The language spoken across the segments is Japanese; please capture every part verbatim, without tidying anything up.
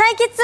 対決。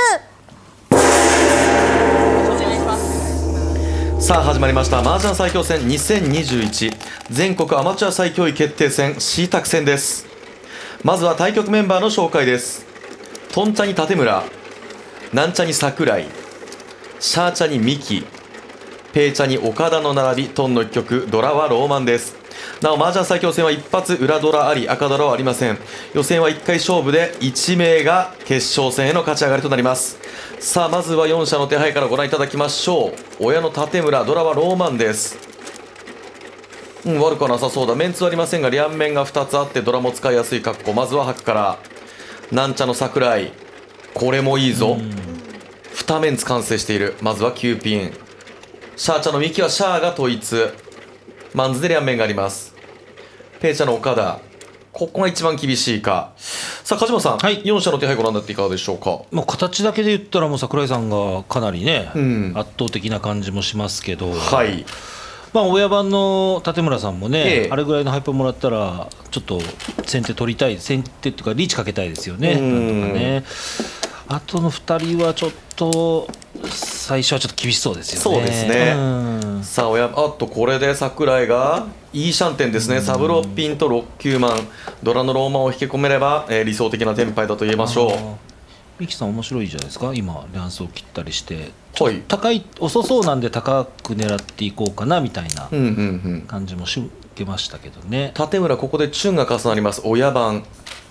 さあ始まりました麻雀最強戦にせんにじゅういち全国アマチュア最強位決定戦 シータク 戦です。まずは対局メンバーの紹介です。トンチャに立村、なんちゃに桜井、シャーチャにミキ、ペーチャに岡田の並び、トンの一曲、ドラはローマンです。なお麻雀最強戦は一発裏ドラあり赤ドラはありません。予選はいっかい勝負でいち名が決勝戦への勝ち上がりとなります。さあまずはよん社の手配からご覧いただきましょう。親の立村、ドラはローマンです。うん悪くはなさそうだ。メンツはありませんが両面がふたつあってドラも使いやすい格好。まずは白からなんちゃの桜井、これもいいぞ。にメンツ完成している。まずはきゅうピン。シャーチャのミキはシャーが統一、マンズで両面があります。ペーチャの岡田、ここが一番厳しいか。さあ梶本さん、はい、よん社の手配ご覧になっていかがでしょうか。 もう形だけで言ったらもう櫻井さんがかなりね、うん、圧倒的な感じもしますけど、 はい、 まあ親番の立村さんもね、ええ、あれぐらいのハイパーもらったらちょっと先手取りたい、先手っていうかリーチかけたいですよね。なんとかね。あとのふたりはちょっと最初はちょっと厳しそうですよね。 そうですね。さあ親あとこれで櫻井がいいシャンテンですね。サブロッピンとろっきゅうマン、ドラのローマンを引き込めれば、えー、理想的なテンパイだと言えましょう。 ミキさん面白いじゃないですか。今乱数を切ったりして高い遅そうなんで高く狙っていこうかなみたいな感じもし受けましたけどね。 立村ここでチュンが重なります。親番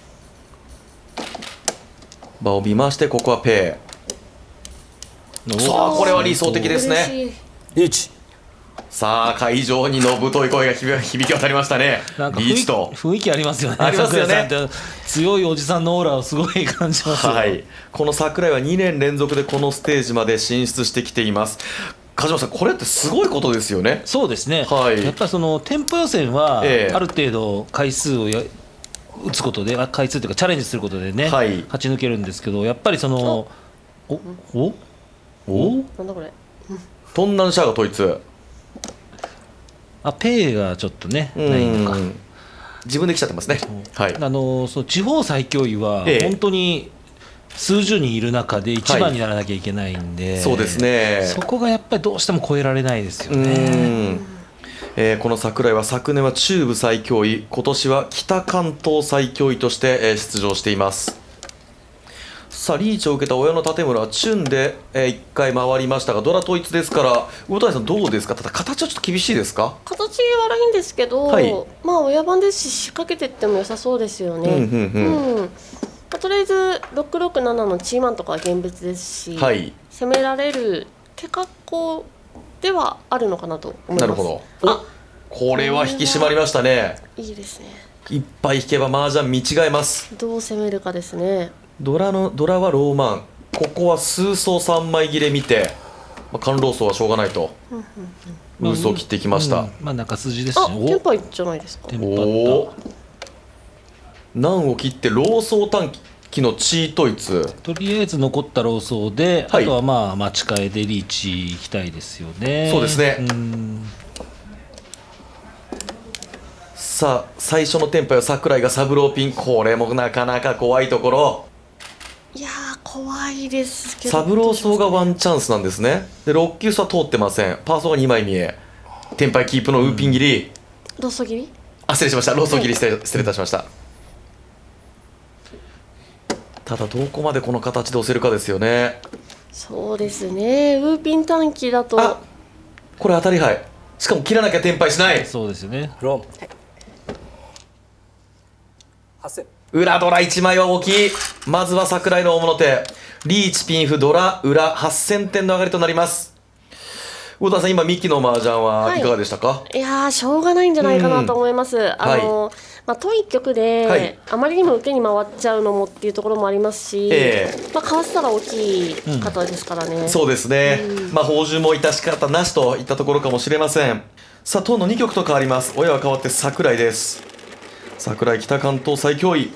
場を見ましてここはペイ。さあこれは理想的ですね。 リーチ。 さあ会場にのぶとい声が響き渡りましたね。 なんかリーチと雰囲気ありますよね。 ありますよね。 強いおじさんのオーラをすごい感じますよ。 はい、この櫻井はにねん連続でこのステージまで進出してきています。梶本さんこれってすごいことですよね。 そうですね、 はい、 やっぱりその店舗予選はある程度回数をや打つことで、回数というかチャレンジすることでね、はい、勝ち抜けるんですけど、やっぱりそのおおおなんだこれ、 トンナンシャーが統一、 あペイがちょっとねないのか、 自分で来ちゃってますね。はい、 あのそう地方最強位は本当に数十人いる中で一番にならなきゃいけないんで、はい、 そうですね、 そこがやっぱりどうしても超えられないですよね。 えー、この櫻井は昨年は中部最強位、今年は北関東最強位として、えー、出場しています。さあリーチを受けた親の立村はチュンで、えー、いっかい回りましたがドラ統一ですから魚谷さんどうですか。ただ形はちょっと厳しいですか。 形悪いんですけど、はい、まあ親番ですし仕掛けていっても良さそうですよね。とりあえずろくろくななのチーマンとかは現物ですし、はい、攻められる手格好ではあるのかなと思います。なるほど。 あ、これは引き締まりましたね。 いいですね。 いっぱい引けば麻雀見違えます。 どう攻めるかですね。 ドラのドラはローマン、ここは数層さんまい切れ見て、まあ、官老層はしょうがないとウースを切っていきました。 うん、まあ中筋ですし、 あ、テンパイじゃないですか。 おお、難を切ってローソー短期のチー統一。 とりあえず残ったローソーで、はい、あとはまあ待ち替えでリーチいきたいですよね。 そうですね。うんさあ最初のテンパイは櫻井がサブローピン、これもなかなか怖いところ。 いやー怖いですけど、 サブロー層がワンチャンスなんですね。でろっ級差は通ってません。パーソーがにまい見え、テンパイキープのウーピン切り、うん、 ローソー切り、 あ失礼しました、ローソー切り失礼、失礼いたしました。ただどこまでこの形で押せるかですよね。 そうですね、ウーピン短期だとあこれ当たり牌、しかも切らなきゃテンパイしない。 そうですよね。 ロン、はっせん、 裏ドラいちまいは大きい。まずは櫻井の大物手、リーチピンフドラ裏はっせんてんの上がりとなります。魚田さん今ミキの麻雀はいかがでしたか。はい、 いやーしょうがないんじゃないかなと思います。うん、あの、はい、まあ、と一局で、はい、あまりにも受けに回っちゃうのもっていうところもありますし、えーまあ、かわせたら大きい方ですからね。うん、 そうですね、うん、まあ宝珠も致し方なしといったところかもしれません。さあ当のに局と変わります。親は変わって櫻井です。櫻井北関東最強位、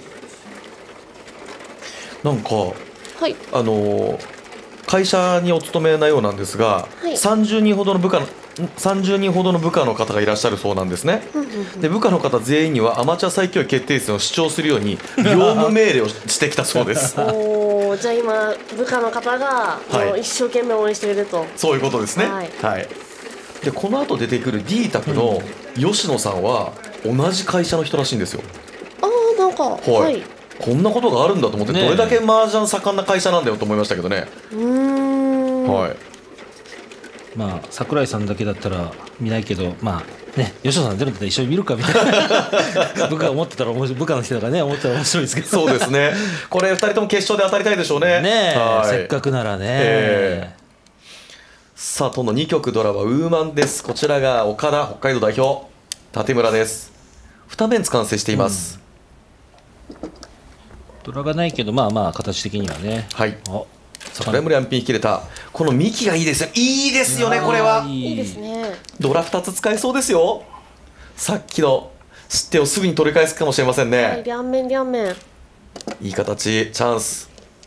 なんか、はい、あのー、会社にお勤めなようなんですが、はい、さんじゅうにんほどの部下さんじゅうにんほどの部下の方がいらっしゃるそうなんですね。で部下の方全員にはアマチュア最強位決定戦を主張するように業務命令をしてきたそうですおじゃあ今部下の方がもう一生懸命応援していると、 そういうことですね。 はい、 はい、でこの後出てくる D 卓の吉野さんは同じ会社の人らしいんですよ。 ああなんかはい、はい、 こんなことがあるんだと思って、ね、どれだけ麻雀盛んな会社なんだよと思いましたけどね。 うーん、 はい、 まあ櫻井さんだけだったら見ないけど、まあね、吉野さん出るんだったら一緒に見るかみたいな部下が思ってたら面白い、部下の人がね思ってたら面白いですけどそうですね、これふたりとも決勝で当たりたいでしょうね。 ねえ、 はい、 せっかくならね、 えー、さあとのにきょくドラはウーマンです。こちらが岡田、北海道代表立村です。に面完成しています、 うん、ドラがないけどまあまあ形的にはね。 はい、それもランピン切れた。この幹がいいですよ。いいですよね、これは。 いいですね。 ドラふたつ使えそうですよ。さっきの失点をすぐに取り返すかもしれませんね。 はい、両面両面。 いい形、チャンス。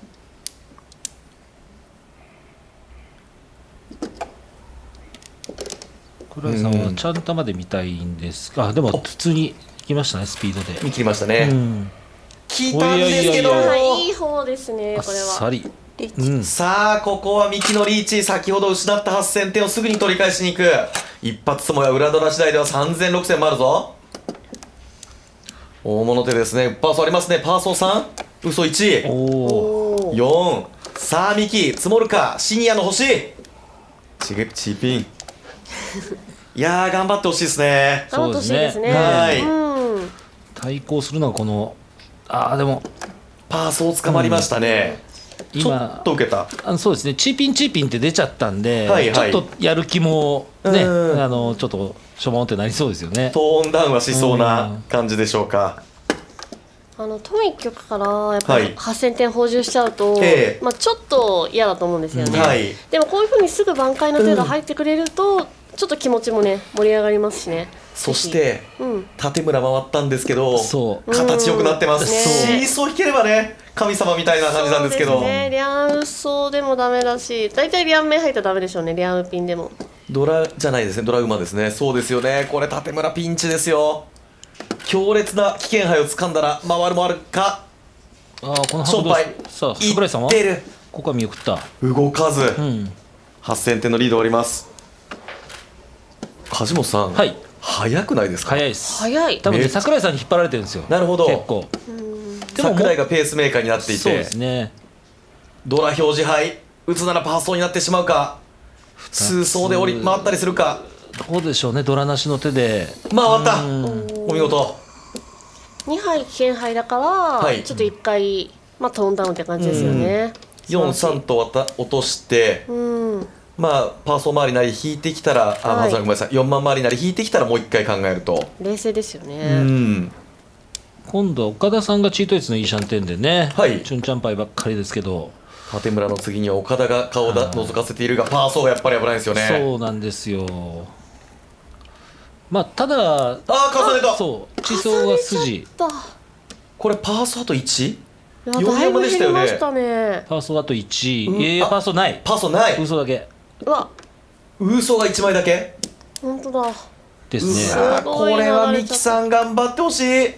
倉井さんはちゃんとまで見たいんですが、うん、でも普通に来ましたね、スピードで。 見切りましたね。うん、聞いたんですけど、 いい方ですね、これは。 あっさり。 うん、 さあここは三木のリーチ、先ほど失ったはっせんてんをすぐに取り返しに行く。一発もや裏ドラ次第ではさんぜんろくせんもあるぞ。大物手ですね。パーソーありますね。パーソーさん、嘘いち、およん。さあ三木積もるか。シニアの星チゲチーピンいやー頑張ってほしいですね。 頑張ってほしいですね。 はい、 うん、 対抗するのはこのあーでもパーソー捕まりましたね。うん、ちょっと受けた。 あのそうですね、チーピンチーピンって出ちゃったんで、 はいはい、 ちょっとやる気もね、あのちょっとしょぼんってなりそうですよね。 トーンダウンはしそうな感じでしょうか。 あのトンいっ局からやっぱりはっせんてん補充しちゃうと、はい、まあ、ちょっと嫌だと思うんですよね。はい、でもこういうふうにすぐ挽回の手が入ってくれると、うん、ちょっと気持ちもね盛り上がりますしね。 そして、うん、立村回ったんですけど、 そう形良くなってます。シーソー引ければね、神様みたいな感じなんですけど。 そうですね、リャンウソでもダメだし、大体リャン面入ったらダメでしょうね、リャンウピンでも。 ドラじゃないですね、ドラ馬ですね。そうですよね、これ立村ピンチですよ。強烈な危険杯を掴んだら回るもあるか。 ああ、この白敗。さあ櫻井さんはここは見送った。 動かず、うん、はっせんてんのリードあります。梶本さん、はい、早くないですか。 早いです。 早い。 多分ね、櫻井さんに引っ張られてるんですよ。 なるほど。 結構。 でも櫻井がペースメーカーになっていて、 そうですね。 ドラ表示杯打つならパーソーになってしまうか、数層で折り回ったりするか。 どうでしょうね、ドラなしの手で回った。お見事。 にはい危険杯だから、はい、ちょっといっかい、まあ、トーンダウンって感じですよね。 よんさんと落として、うん、まあパーソー周りなり引いてきたら、はい、あ、まずはごめんなさい、よんまん周りなり引いてきたらもういっかい考えると冷静ですよね。 うん、 今度は岡田さんがチート率のいいシャンテンでね、はい、チュンチャンパイばっかりですけど、 立村の次には岡田が顔を覗かせているが、パーソーがやっぱり危ないですよね。 そうなんですよ。まあただ、 ああ重ねた。 そう地層が筋。 これパーソーあといち？ よんやまでしたよね。 パーソーあといち。いやいやパーソーない。 パーソーない。 嘘だけ。 うわ。 嘘がいちまいだけ。 本当だ。 ですね。これはミキさん頑張ってほしい。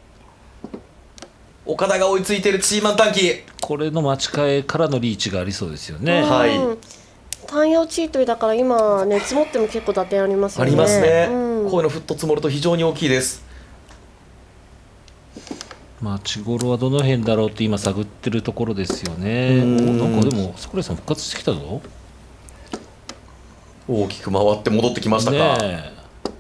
岡田が追いついているチーマン短期。 これの待ち替えからのリーチがありそうですよね。 はい。 単葉チートだから今ね積もっても結構打点ありますよね。 ありますね。うん、こういうのふっと積もると非常に大きいです。 待ち頃はどの辺だろうって今探ってるところですよね。なんかでも櫻井さん復活してきたぞ。 大きく回って戻ってきましたか。ね、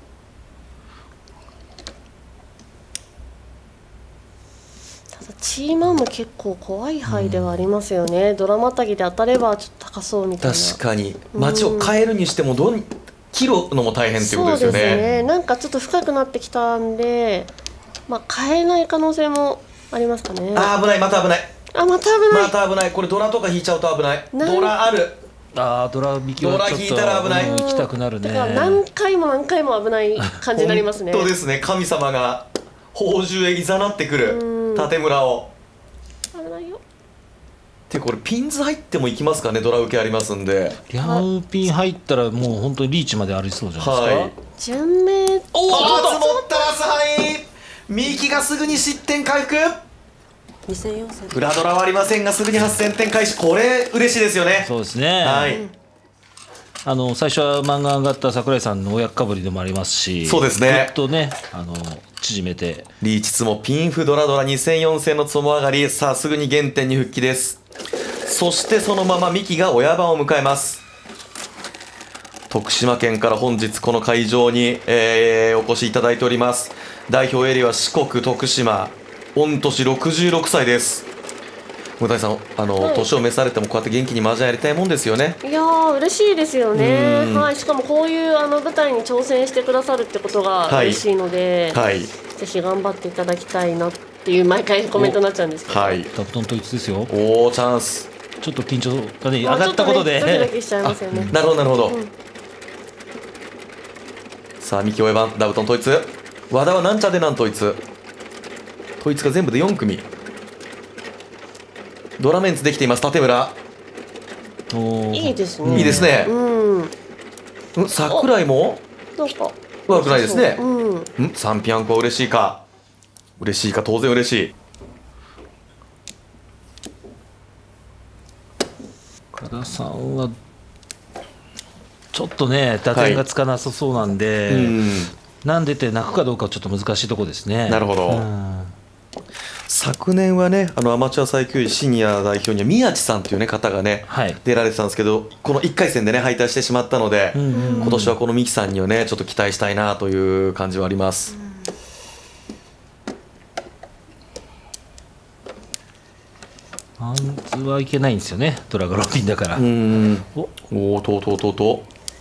ただチーマンも結構怖い牌ではありますよね。うん、ドラマたぎで当たればちょっと高そうみたいな。 確かに街を変えるにしてもどん切るのも大変っていうことですよね。 そうですね。なんかちょっと深くなってきたんで。まあ変えない可能性もありますかね。 あー危ない、また危ない。 あ、また危ない。 また危ない。これドラとか引いちゃうと危ない。ドラある。 あードラ引きはドラ引いたら危ない。 行きたくなるね。 だから何回も何回も危ない感じになりますね。 本当ですね。神様が宝珠へいざなってくる立村を。 危ないよ。 でこれピンズ入ってもいきますかね。ドラ受けありますんで、 ヤンピン入ったらもう本当にリーチまでありそうじゃないですか。はい、 順目。おお、 積もったらさんい。ミキがすぐに失点回復。 にせんよんせん。 裏ドラはありませんがすぐにはっせんてん開始。これ嬉しいですよね。 そうですね。 はい。 あの最初は漫画上がった櫻井さんの親かぶりでもありますし、 そうですね。 ぐっとね、あの縮めて。 リーチツモピンフドラドラにせんよんせんのツモ上がり。さあすぐに原点に復帰です。そしてそのままミキが親番を迎えます。徳島県から本日この会場に、えー、お越しいただいております。代表エリアは四国徳島、御年ろくじゅうろくさいです。向谷さん、あの、はい、年を召されてもこうやって元気に麻雀やりたいもんですよね。 いやー嬉しいですよね。はい、しかもこういうあの舞台に挑戦してくださるってことが嬉しいので、はいはい、ぜひ頑張っていただきたいなっていう毎回コメントになっちゃうんですけど、はい、 ダブトン統一ですよ。 おーチャンス。 ちょっと緊張がね上がったことで、 ドキドキしちゃいますよね。 なるほどなるほど、うん、さあミキ親番ダブトン統一。和田はなんちゃでなん統一。統一が全部でよんくみ。ドラメンツできています立村。 おいいですね。 いいですね。 うん。 桜井もなんか悪くないですね。 うん。 さんピアンコは嬉しいか。嬉しいか当然嬉しい。 岡田さんはちょっとね打点がつかなさそうなんで、はい、うんなんでって泣くかどうかはちょっと難しいところですね。 なるほど。うん昨年はねあのアマチュア最強位シニア代表には宮地さんという、ね、方がね、はい、出られてたんですけどこのいっかい戦でね敗退してしまったので、うんうんうん、今年はこの三木さんにはねちょっと期待したいなという感じはあります。 アンズはいけないんですよねドラゴロピンだから。 うんおおとうとうとうと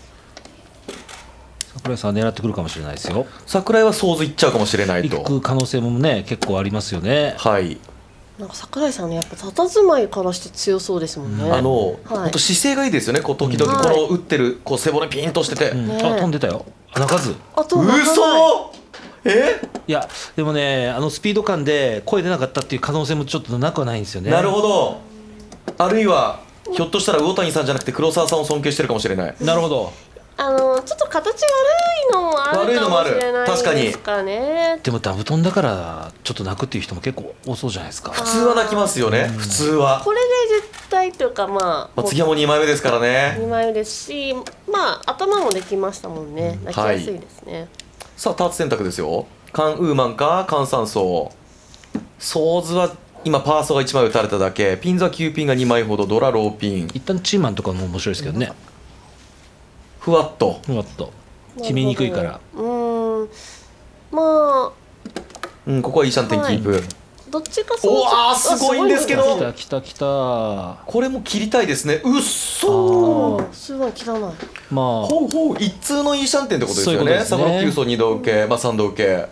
櫻井さんは狙ってくるかもしれないですよ。 櫻井はソーズいっちゃうかもしれないと。 行く可能性もね結構ありますよね。 はい。 なんか櫻井さんねやっぱ佇まいからして強そうですもんね。 うん、あの、はい、本当姿勢がいいですよね。こう時々この打ってるこう背骨ピンとしてて。 うんね、あ飛んでたよ。泣かず。 あと嘘。え？ いやでもねあのスピード感で声出なかったっていう可能性もちょっとなくはないんですよね。 なるほど。あるいはひょっとしたら魚谷さんじゃなくて黒沢さんを尊敬してるかもしれない。 なるほど。 あのちょっと形悪いのもあるかもしれないですかね。 でもダブトンだからちょっと泣くっていう人も結構多そうじゃないですか。 普通は泣きますよね。普通はこれで絶対というかまあ、 まあ、次はもうにまいめですからね。 にまいめですしまあ頭もできましたもんね。泣きやすいですね、はい、 さあターツ選択ですよ。カンウーマンかカンサンソー。ソーズは今パーソがいちまい打たれただけ。ピンザきゅうピンがにまいほど。ドラローピン。 一旦チーマンとかも面白いですけどね。 ふわっとふわっと決めにくいから。 うんまあうんここはいいシャンテンキープ、はい、 どっちかそう。 おわすごいんですけど。 きたきたきた。 これも切りたいですね。うっそーすごい切らない。 まあほうほう一通のいいシャンテンってことですよね。サブロックきゅう層にど受け、まあ、さんど受け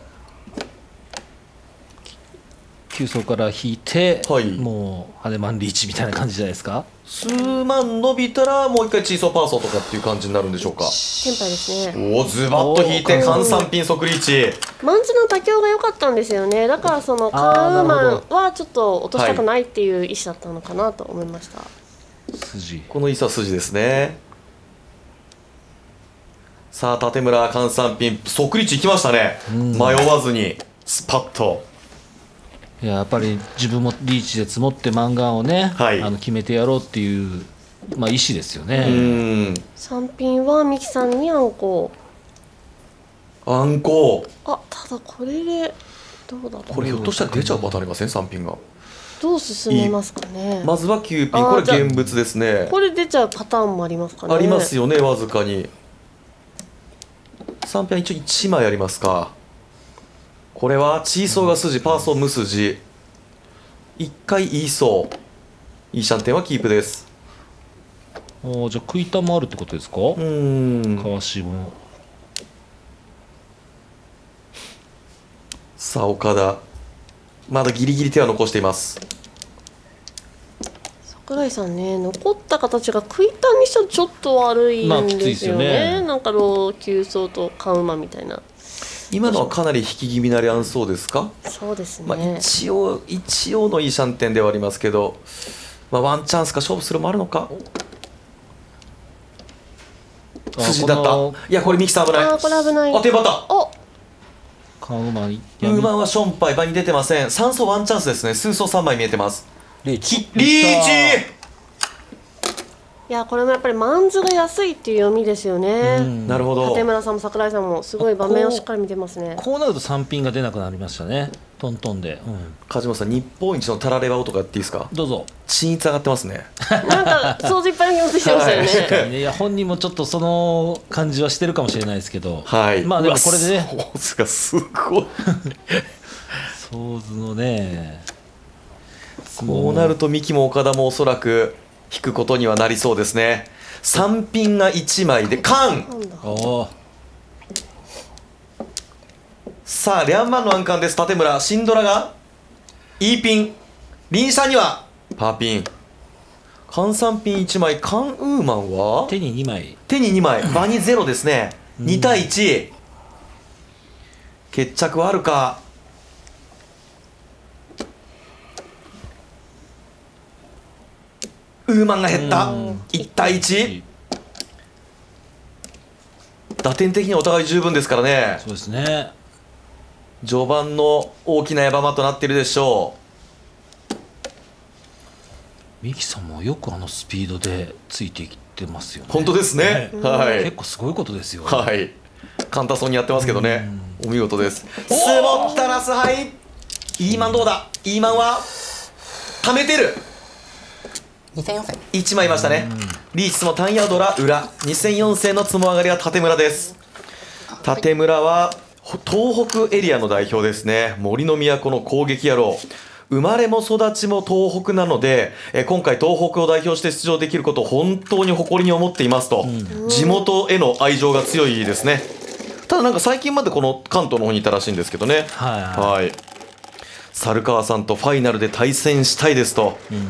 きゅう層から引いて、 はい、 もうハネマンリーチみたいな感じじゃないですか。 数万伸びたらもう一回チーソーパーソーとかっていう感じになるんでしょうか。 テンパイですね。 おおズバッと引いて換算ピン即リーチ。 マンズの妥協が良かったんですよね。だからそのカーウーマンはちょっと落としたくないっていう意思だったのかなと思いました、はい、 筋このイサ筋ですね。さあ立村換算ピン即リーチいきましたね。迷わずにスパッと。 いややっぱり自分もリーチで積もってマンガンをね、はい、あの決めてやろうっていう、まあ、意思ですよね。 うんさんピンはミキさんにあんこあんこあただこれでどうだろう。 これひょっとしたら出ちゃうパターンありません。さんピンがどう進めますかね。 まずはきゅうピンこれ現物ですね。 これ出ちゃうパターンもありますかね。 ありますよねわずかに。さんピンは一応いちまいありますか。これはチーソーが筋パーソー無筋いっかいイーソーイーシャンテンはキープです。 ああじゃあ食いたもあるってことですか。 うんかわしも。 さあ岡田まだギリギリ手は残しています。 櫻井さんね残った形が食いたにしたらちょっと悪いんですよね。まあ、ねなんかロー急走とカウマみたいな。 今のはかなり引き気味なりあんそうですか。 そうですね、 まあ、一応一応のいいシャンテンではありますけどまあ、ワンチャンスか勝負するもあるのか。筋だった。いやこれミキさん危ない。 あこれ危ない。 あテンパった。 おカンウーマンウーマンはションパイ場に出てません。酸素ワンチャンスですね。数層さんまい見えてます。 リーチリーチ。 いやこれもやっぱりマンズが安いっていう読みですよね。 なるほど。 立村さんも櫻井さんもすごい場面をしっかり見てますね。 こうなるとさんピンが出なくなりましたね。トントンで、うん、 梶本さん日本一のタラレバ男やっていいですか。 どうぞ。 均一上がってますね。 なんか掃除いっぱいの気持ちしてましたよね。 確かにね。いや本人もちょっとその感じはしてるかもしれないですけど、 はい、 まあでもこれでねソーズがすごいソーズのね、 こうなると三木も岡田もおそらく引くことにはなりそうですね。さんピンがいちまいでカン。 おさあリャンマンの暗冠です。立村シンドラが E ピン、リンシャンにはパーピン、カンさんピンいちまい、カンウーマンは手ににまい、 手ににまい、場にゼロですね。にたいいち、決着はあるか。ウーマンが減った。いちたいいち。打点的にはお互い十分ですからね。 そうですね。 序盤の大きな山場となっているでしょう。ミキさんもよくあのスピードでついていってますよね。 本当ですね。ね、はい。 結構すごいことですよ。 はい。簡単そうにやってますけどね。お見事です。スモッタラスハイ。イーマンどうだ。イーマンは溜めてる。 にせんよんせんいちまいいましたね。リーチスもタンヤドラ裏にせんよんせんのつも上がりは立村です。立村は東北エリアの代表ですね。森の都の攻撃野郎。生まれも育ちも東北なので、え今回東北を代表して出場できることを本当に誇りに思っていますと、うん、地元への愛情が強いですね。ただなんか最近までこの関東の方にいたらしいんですけどね。 はい、 はい、猿川さんとファイナルで対戦したいですと。うんうんうん、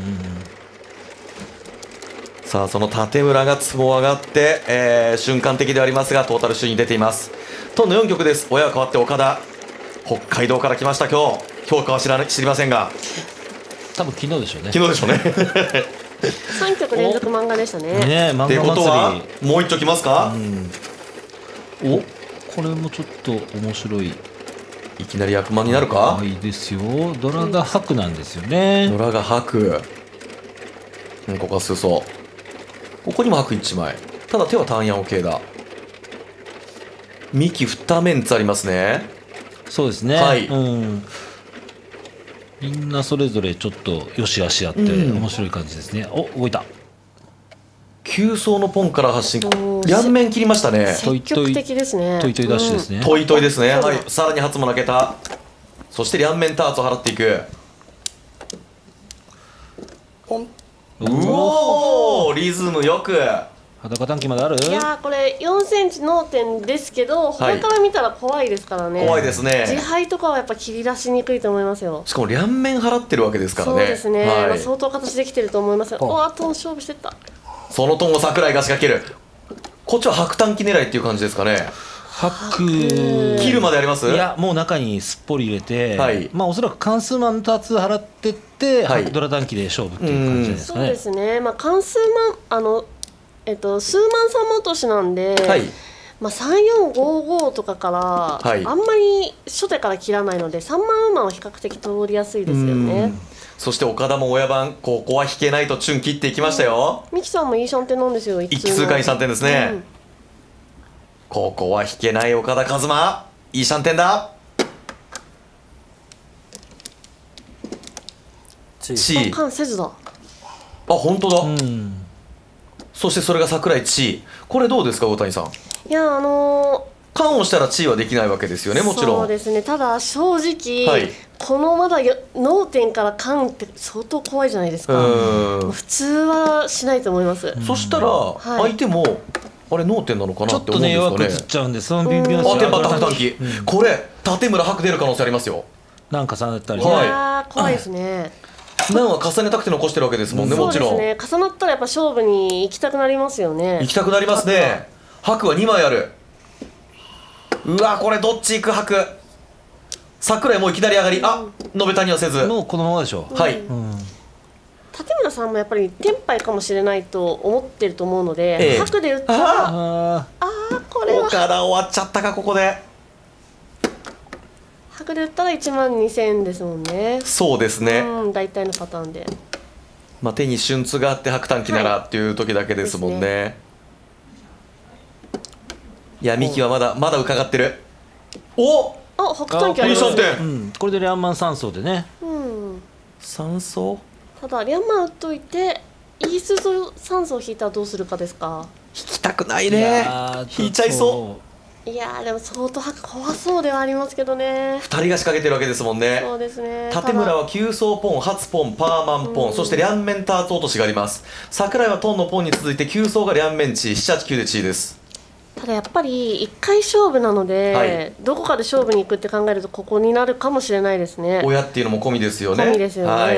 さあその立村がつも上がって、えー、瞬間的ではありますがトータル首位に出ています。トンのよん局です。親は変わって岡田、北海道から来ました。今日評価は知ら知りませんが多分昨日でしょうね。 昨日でしょうね。 さん局連続漫画でしたね。 ね漫画ってことはもう一丁きますか。 うん、おこれもちょっと面白い。 いきなり役満になるか。 いいですよ。ドラが白なんですよね。 ドラが白、うん、ここは数層、ここにも白いちまい。ただ手は単ヤン OK だ。幹にメンツありますね。 そうですね、はい、うん、みんなそれぞれちょっとよしあしあって面白い感じですね。うん、お動いた。 きゅう層のポンから発進、両面切りましたね。 積極的ですね。 トイトイダッシュですね。 トイトイですね。はい、さらに初も投げた。そして両面ターツを払っていく。 ポン。 うおー、リズムよく。 裸短期まである。 いやーこれよんセンチ脳天ですけど、他から見たら怖いですからね。 怖いですね。 自敗とかはやっぱ切り出しにくいと思いますよ。 しかも両面払ってるわけですからね。 そうですね、 はい、 まあ、相当形できてると思います。おあと勝負してった。 そのトンを櫻井が仕掛ける。こっちは白短期狙いっていう感じですかね。 白切るまであります。 いやもう中にすっぽり入れて、はい、まあおそらく関数マンターツ払ってって、はい、ドラ短期で勝負っていう感じですかね。 そうですね、まあ、関数マンあのえっと、数万三万落しなんで、はい、まあ、さんよんごごとかから、はい、あんまり初手から切らないのでさんまん馬は比較的通りやすいですよね。 そして岡田も親番、ここは引けないとチュン切っていきましたよ。 ミキさんもいいシャンテンなんですよ。 一通過いいシャンテンですね、うん、ここは引けない岡田和真、いいシャンテンだ。 チー関せずだ。あ本当だ、うん、そしてそれが櫻井地位。これどうですか大谷さん。 いやあのー缶をしたら地位はできないわけですよね。もちろんそうですね。ただ正直、はい、このまだ脳天から缶って相当怖いじゃないですか。普通はしないと思います。 そしたら相手も、はい、あれ脳天なのかなって思うんですかね。ちょっとね弱く映っちゃうんで、その微妙な。 あテンパった短期、うん、これ立村白出る可能性ありますよ。 なんか重なったりね。 いや怖いですね。 何は重ねたくて残してるわけですもんね。もちろんそうですね。重なったらやっぱ勝負に行きたくなりますよね。 行きたくなりますね。白はにまいある。うわこれどっち行く白。櫻井もういきなり上がり、あ延べ谷はせずもうこのままでしょ。 はい、 うん、 立村さんもやっぱりテンパイかもしれないと思ってると思うので、ええ、白で打ったらああこれは岡田終わっちゃったかここで。 白で打ったらいちまんにせんえんですもんね。 そうですね、 うん、大体のパターンで、 まあ、手に瞬痛があって白短期ならっていう時だけですもんね、はい、ね。いやミキはまだまだ伺ってる。おっあ白短期ありますね、 うん、これでリャンマンさん層でね、 うん、 さん層。 ただリャンマン打っといてイースさん層引いたらどうするかですか。 引きたくないね。引いちゃいそう。 いやーでも相当怖そうではありますけどね。 ふたりが仕掛けてるわけですもんね。 そうですね。 立村はきゅう層ポン、初ポン、パーマンポン、うん、そして両面ターツ落としがあります。櫻井はトンのポンに続いてきゅう層が両面地、なな、はち、きゅうで地です。 ただやっぱりいっかい勝負なので、はい、どこかで勝負に行くって考えるとここになるかもしれないですね。 親っていうのも込みですよね。 込みですよね。はい、うわ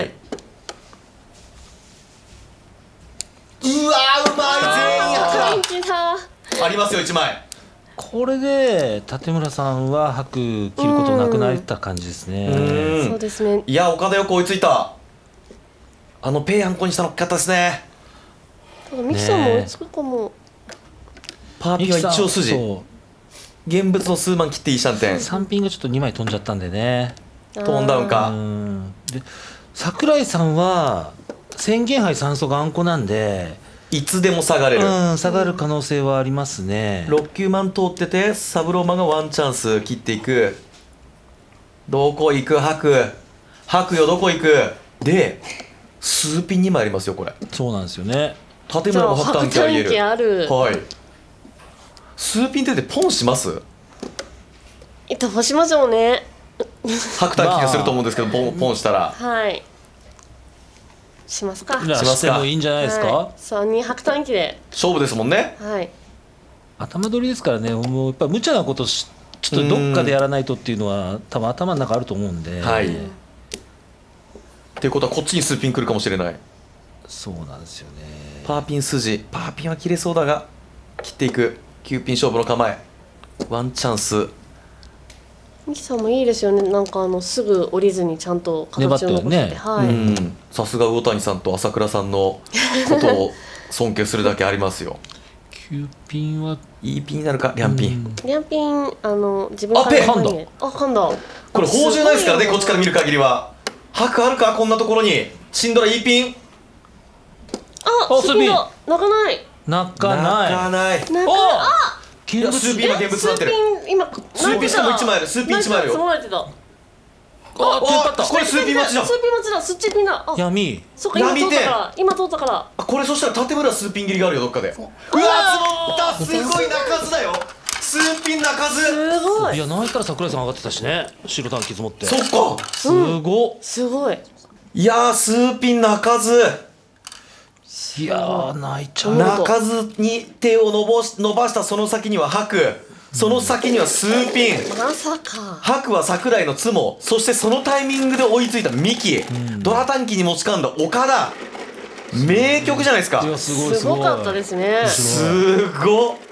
ーうまい、全員白ありますよいちまい。 これで立村さんは白切ることなくなった感じですね。 うんそうですね。 いや岡田よく追いついた。あのペイあんこにしたの大きかったですね。 ただミキさんも追いつくかも。 パーピンは一応筋現物の数万切っていいシャンテン。 さんピンがちょっとにまい飛んじゃったんでね。 トーンダウンか。 で櫻井さんは宣言杯さん層があんこなんでいつでも下がれる、 うん、下がる可能性はありますね。 ろっきゅうまん通っててサブローマンがワンチャンス切っていく。どこ行く白白よどこ行くで数ピンにもありますよこれ。 そうなんですよね。 立村も白短期ありえる。 あるはい。数ピン出てポンします？ どうしましょうね。 白短期がすると思うんですけど、まあ、ポンポンしたらはいしますか。 しますか。もいいんじゃないですか。はい、 さんにん白短期で勝負ですもんね。 はい。 頭取りですからね。もうやっぱ無茶なことしちょっとどっかでやらないとっていうのは多分頭の中あると思うんで。 はい。っていうことはこっちに数ピン来るかもしれない。 そうなんですよね。 パーピン筋パーピンは切れそうだが切っていく。きゅうピン勝負の構え。ワンチャンス。 ミキさんもいいですよね。なんかあのすぐ降りずにちゃんと形を残して、ね、はい。 さすが魚谷さんと朝倉さんのことを尊敬するだけありますよ。 きゅうピンはいいピンになるか。両ピン。 両ピンあの自分から噛んだ。 あ噛んだ。 これ宝珠ないですからねこっちから見る限りは。白あるかこんなところに。シンドラいいピン。 あスピンだ。泣かない。 泣かない。 泣かない。 泣かない。あいや数ピンが現物になってる。 今数ピンしかもいちまいある。数ピンいちまいあるよ。 積まれてた。 ああこれ数ピン待ちだ。 数ピン待ちだ。スッチピンだ。 闇。 そっか今通ったから今通ったから。 あこれそしたら縦村数ピン切りがあるよどっかで。うわ積もったすごい泣かずだよ。数ピン泣かず。 すごい。 いやないから櫻井さん上がってたしね。白短期積もって。 そっか。 すご。 すごい。 いや数ピン泣かず。 いやー泣いちゃう。 泣かずに手を伸ばし伸ばしたその先には白。その先には数ピン。 まさか白は櫻井のツモ。そしてそのタイミングで追いついたミキ。ドラ短期に持ち込んだ岡田。名曲じゃないですか。 いやすごいすごかったですね。 すごっ。